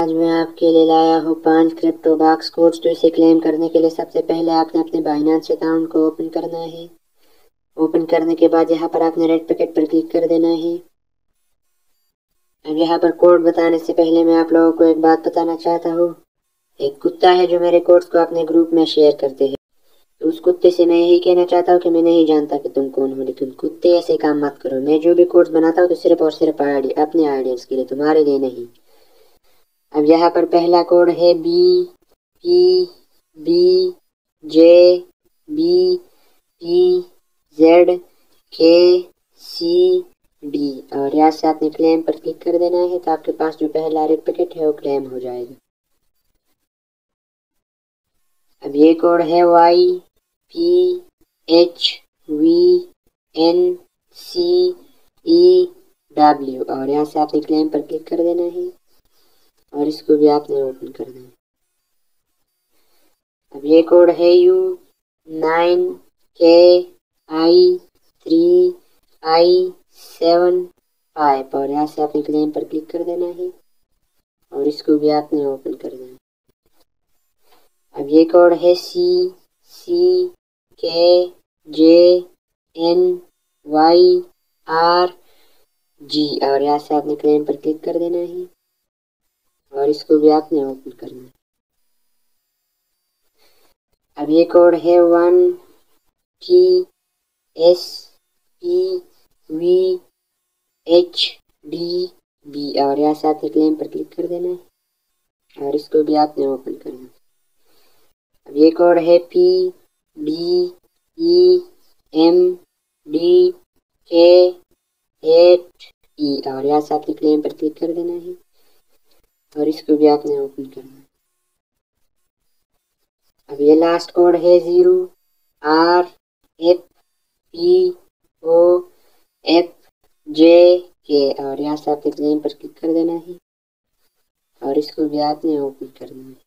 आज मैं आपके लिए लाया हूँ 5 क्रिप्टो बॉक्स कोड्स। तो इसे क्लेम करने के लिए सबसे पहले आपने अपने बाइनेंस अकाउंट को ओपन करना है। ओपन करने के बाद यहाँ पर आपने रेड पैकेट पर क्लिक कर देना है। अब यहाँ पर कोड बताने से पहले मैं आप लोगों को एक बात बताना चाहता हूँ। एक कुत्ता है जो मेरे कोड्स को अपने ग्रुप में शेयर करते हैं। तो उस कुत्ते से मैं यही कहना चाहता हूँ कि मैं नहीं जानता कि तुम कौन हो, लेकिन कुत्ते ऐसे काम मत करो। मैं जो भी कोड्स बनाता हूँ तो सिर्फ और सिर्फ अपने आइडियंस के लिए, तुम्हारे लिए नहीं। अब यहाँ पर पहला कोड है BPBJPZKCD और यहाँ से आपने क्लेम पर क्लिक कर देना है। तो आपके पास जो पहला रेड पैकेट है वो क्लेम हो जाएगा। अब ये कोड है YPHVNCEW और यहाँ से आपने क्लेम पर क्लिक कर देना है और इसको भी आपने ओपन कर देना है। अब ये कोड है U9KI3I75 और यहाँ से आपने क्लेम पर क्लिक कर देना है और इसको भी आपने ओपन कर देना है। अब ये कोड है CCKJNYRG और यहाँ से आपने क्लेम पर क्लिक कर देना है और इसको भी आपने ओपन करना है। अब ये कोड है 1TSPVHDB और यहाँ से आपने क्लेम पर क्लिक कर देना है और इसको भी आपने ओपन करना है। अब ये कोड है PDEMDK8E और यहाँ से आपने क्लेम पर क्लिक कर देना है और इसको भी आपने ओपन करना है। अब ये लास्ट कोड है 0RFPOFJK और यहाँ से आपने क्लेम पर क्लिक कर देना है और इसको भी आपने ओपन करना है।